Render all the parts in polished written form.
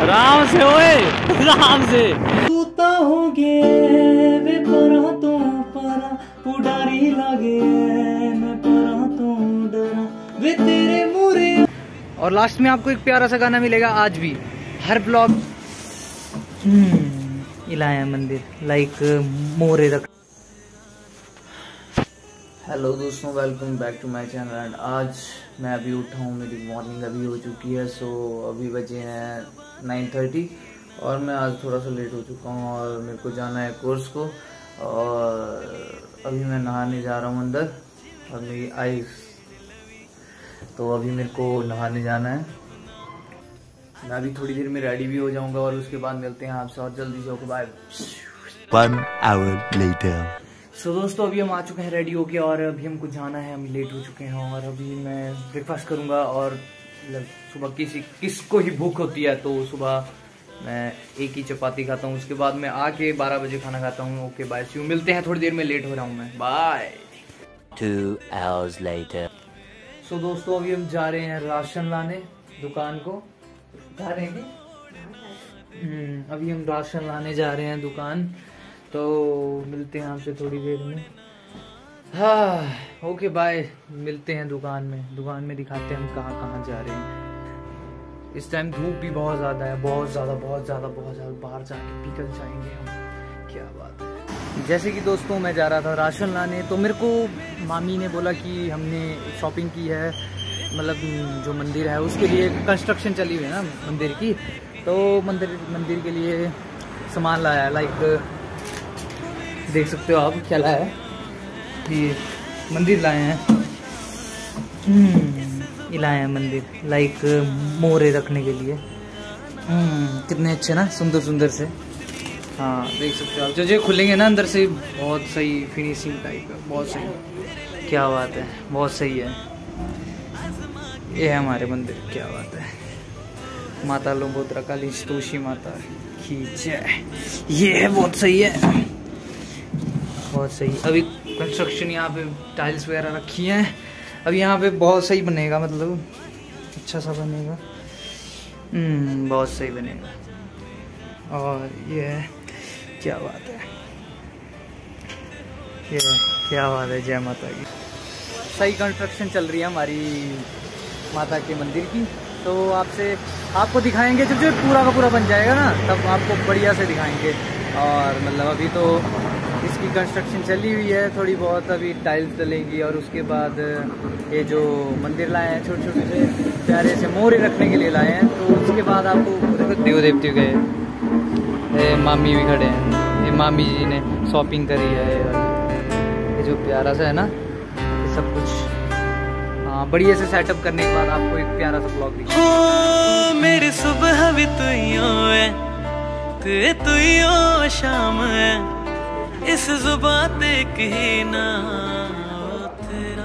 आराम से ओए, आराम से। तूता होगे वे परा तो परा उडारी लागे मैं परा तो डरा वे तेरे मुरे। और लास्ट में आपको एक प्यारा सा गाना मिलेगा आज भी हर ब्लॉग। इलाया मंदिर लाइक मोरे रख। हेलो दोस्तों, welcome back to my channel. And आज मैं अभी उठा हूँ, मेरी मॉर्निंग अभी हो चुकी है। सो अभी बजे हैं 9:30 और मैं आज थोड़ा सा लेट हो चुका हूँ और मेरे को जाना है कोर्स को। और अभी मैं नहाने जा रहा हूँ अंदर और मेरी आइस, तो अभी मेरे को नहाने जाना है। मैं अभी थोड़ी देर में रेडी भी हो जाऊंगा और उसके बाद मिलते हैं आपसे और जल्दी से। बाय। 1 hour later. सो दोस्तों अभी हम आ चुके हैं रेडी होके और अभी हमको जाना है, हम लेट हो चुके हैं। और अभी मैं ब्रेकफास्ट करूंगा और सुबह किसको ही भूख होती है तो सुबह मैं एक ही चपाती खाता हूँ, उसके बाद मैं आके 12 बजे खाना खाता हूँ। ओके बाय, सी यू, मिलते हैं थोड़ी देर में, लेट हो रहा हूँ मैं, बाय। 2 hours later. सो दोस्तों अभी हम जा रहे हैं राशन लाने दुकान को। जा रहे हैं अभी हम राशन लाने जा रहे हैं दुकान, तो मिलते हैं आपसे थोड़ी देर में। हाँ ओके बाय, मिलते हैं दुकान में दिखाते हैं हम कहाँ कहाँ जा रहे हैं। इस टाइम धूप भी बहुत ज़्यादा है, बहुत ज़्यादा बाहर जाके पिघल जाएंगे हम, क्या बात है। जैसे कि दोस्तों मैं जा रहा था राशन लाने, तो मेरे को मामी ने बोला कि हमने शॉपिंग की है, मतलब जो मंदिर है उसके लिए कंस्ट्रक्शन चली हुई है ना मंदिर की, तो मंदिर के लिए सामान लाया है। लाइक देख सकते हो आप क्या लाया है, ये मंदिर लाए हैं। लाए हैं मंदिर लाइक मोरे रखने के लिए। कितने अच्छे ना, सुंदर से। हाँ देख सकते हो आप, जो खुलेंगे ना अंदर से, बहुत सही फिनिशिंग टाइप है, बहुत सही, क्या बात है, बहुत सही है। ये है हमारे मंदिर, क्या बात है। माता लोंगोत्रा काली स्तोषी माता की जय। ये है, बहुत सही है, बहुत सही। अभी कंस्ट्रक्शन यहाँ पे टाइल्स वगैरह रखी हैं, अब यहाँ पे बहुत सही बनेगा, मतलब अच्छा सा बनेगा, बहुत सही बनेगा। और ये है, क्या बात है, ये क्या बात है, जय माता की। सही कंस्ट्रक्शन चल रही है हमारी माता के मंदिर की, तो आपको दिखाएंगे जब पूरा का पूरा बन जाएगा ना, तब आपको बढ़िया से दिखाएंगे। और मतलब अभी तो इसकी कंस्ट्रक्शन चली हुई है थोड़ी बहुत, अभी टाइल्स डलेंगी और उसके बाद ये जो मंदिर लाए हैं छोटे छोटे से प्यारे से मोरे रखने के लिए लाए हैं, तो उसके बाद आपको देखो देव देवती गए, मामी भी खड़े हैं, ये मामी जी ने शॉपिंग करी है। ये जो प्यारा सा है ना, ये सब कुछ बढ़िया से सेटअप करने के बाद आपको एक प्यारा सा ब्लॉग दिखाऊंगा। मेरी सुबह भी तू ही शाम है, इस जुबान पे कहीं ना तेरा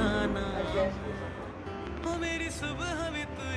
नाम। मेरी सुबह भी तू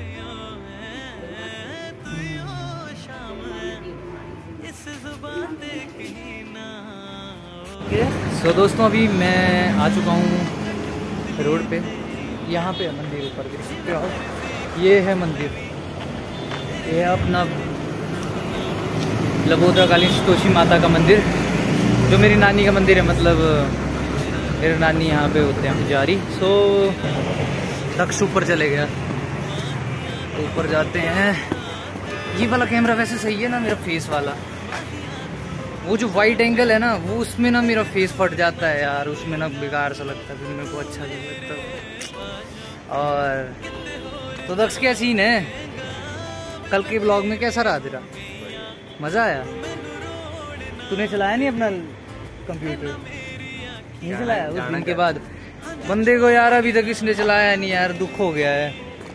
ही शाम है, इस जुबान पे कहीं ना। सो दोस्तों अभी मैं आ चुका हूँ रोड पे, यहाँ पे मंदिर ऊपर देख सकते हो, ये है मंदिर, ये है अपना लोंगोत्रा काली स्तोषी माता का मंदिर, जो मेरी नानी का मंदिर है। मतलब मेरे नानी यहाँ पे होते हैं पुजारी। सो दक्ष ऊपर चले गया, ऊपर जाते हैं। ये वाला कैमरा वैसे सही है ना, मेरा फेस वाला, वो जो वाइड एंगल है ना, वो उसमें ना मेरा फेस फट जाता है यार, उसमें ना बेकार सा लगता है, फिर मेरे को अच्छा नहीं लगता। और तो दक्ष क्या सीन है, कल के ब्लॉग में कैसा रहा तेरा, मज़ा आया? तूने चलाया नहीं अपना कंप्यूटर, नहीं चलाया उस दिन के बाद? बंदे को यार अभी तक इसने चलाया नहीं यार, दुख हो गया है।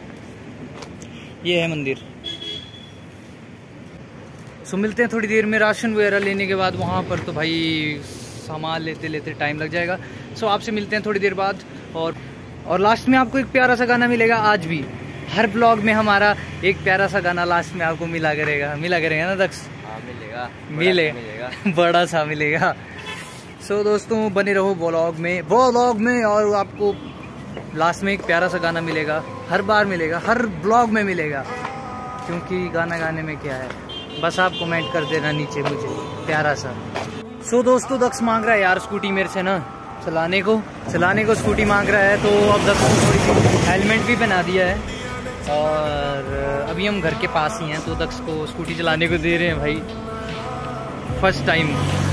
ये है मंदिर। सो मिलते हैं थोड़ी देर में राशन वगैरह लेने के बाद वहाँ पर, तो भाई सामान लेते लेते टाइम लग जाएगा। सो आपसे मिलते हैं थोड़ी देर बाद। और लास्ट में आपको एक प्यारा सा गाना मिलेगा आज भी, हर ब्लॉग में हमारा एक प्यारा सा गाना लास्ट में आपको मिला करेगा ना दक्ष? हाँ मिलेगा बड़ा सा मिलेगा। सो दोस्तों बने रहो ब्लॉग में और आपको लास्ट में एक प्यारा सा गाना मिलेगा, हर बार मिलेगा, हर ब्लॉग में मिलेगा, क्योंकि गाना गाने में क्या है, बस आप कमेंट कर देना नीचे मुझे प्यारा सा। सो दोस्तों दक्ष मांग रहा है यार स्कूटी मेरे से ना चलाने को स्कूटी मांग रहा है। तो अब दक्ष को थोड़ी सी हेलमेट भी पहना दिया है और अभी हम घर के पास ही हैं तो दक्ष को स्कूटी चलाने को दे रहे हैं भाई फर्स्ट टाइम।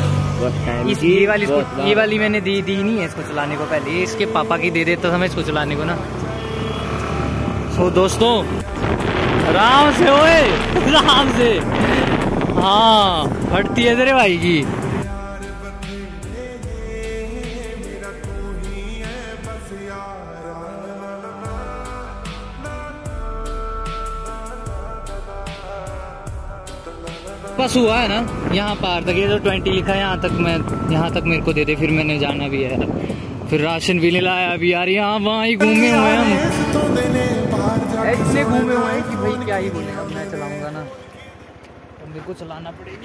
ये वाली मैंने दी नहीं है इसको चलाने को, पहले इसके पापा की दे देता था मैं इसको चलाने को ना। सो दोस्तों आराम से ओए आराम से, हाँ फटती है तेरे भाई की। बस हुआ है ना यहाँ पार तक, ये तो 20 लिखा है यहाँ तक मेरे को दे दे, फिर मैंने जाना भी है, फिर राशन भी नहीं लाया अभी यार। यहाँ वहाँ ही घूमे हुए हैं हम, इतने घूमे हुए हैं कि भाई क्या ही बोले। अब मैं चलाऊंगा ना तो मेरे को चलाना पड़ेगी।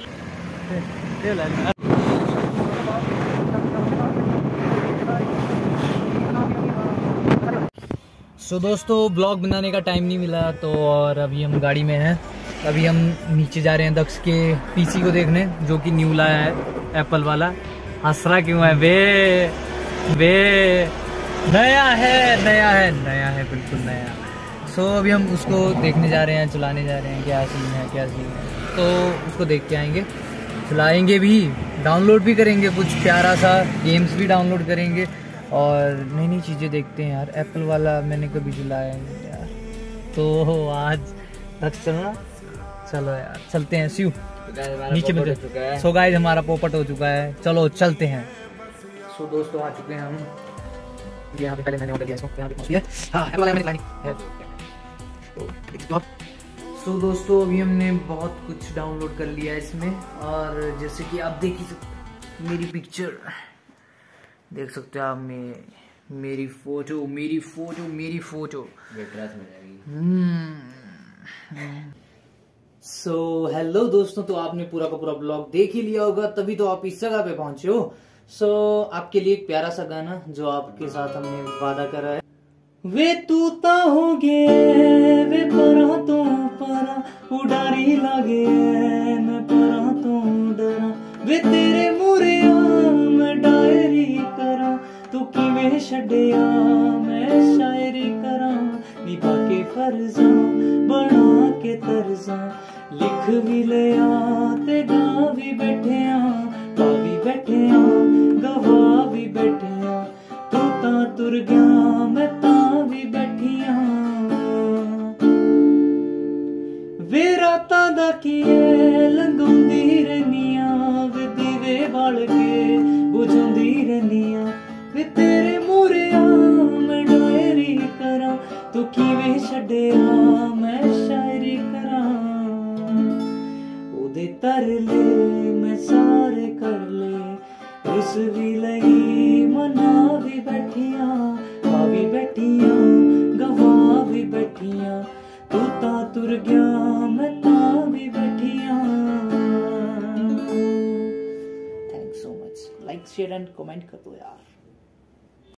सो दोस्तों ब्लॉग बनाने का टाइम नहीं मिला तो और अभी हम गाड़ी में हैं। अभी हम नीचे जा रहे हैं दक्ष के पीसी को देखने जो कि न्यू लाया है एप्पल वाला। हंस रहा क्यों है बे नया है बिल्कुल नया। सो अभी हम उसको देखने जा रहे हैं, चलाने जा रहे हैं, क्या सीन है तो उसको देख के आएंगे, चलाएंगे भी, डाउनलोड भी करेंगे, कुछ प्यारा सा गेम्स भी डाउनलोड करेंगे और नई नई चीज़ें देखते हैं यार। एप्पल वाला मैंने कभी चलाया नहीं यार, तो आज दक्ष चलना, चलो यार चलते हैं। स्यू नीचे में सो गाइस हमारा पोपट हो चुका है, चलो चलते हैं। सो दोस्तों आ चुके हैं हम, यहाँ पे पहले मैंने ऑर्डर किया इसको, यहाँ पे पहुंच गया। हाँ एप्पल वाला मैंने है। सो दोस्तों अभी हमने बहुत कुछ डाउनलोड कर लिया है इसमें और जैसे कि आप देख ही सकते मेरी पिक्चर देख सकते हो आप, मेरी फोटो सो हेलो दोस्तों, तो आपने पूरा का पूरा ब्लॉग देख ही लिया होगा तभी तो आप इस जगह पे पहुंचे हो। सो आपके लिए एक प्यारा सा गाना जो आपके साथ हमने वादा करा है। वे तूता हो गे वे परा तो परा उडारी लागे मैं परा तो डरा, वे तेरे मुरे मैं डायरी करा तू किवें छड्डिया मैं शायरी करा, निभा के फर्जा बना के तर्जा लिख भी लिया ते गा भी बैठिया, पा भी बैठिया गवा भी बैठिया, तू ता तुर गया मैं ता भी बैठिया, वे रातां दा कीए लंघाउंदी रहनिया, वे दीवे बाल के बुझाउंदी रहनिया, वे तेरे मूहरिया मैं डायरी करा तू किवें छड्डिया मैं शायरी करा, ओदे तरले मैं सारे कर ले रुस भी लगी मना भी बैठिया, पा भी बैठिया गवा भी बैठिया, तू ता तुर गया मैं ता भी बैठिया। Thanks so much, like share and comment कर दो यार।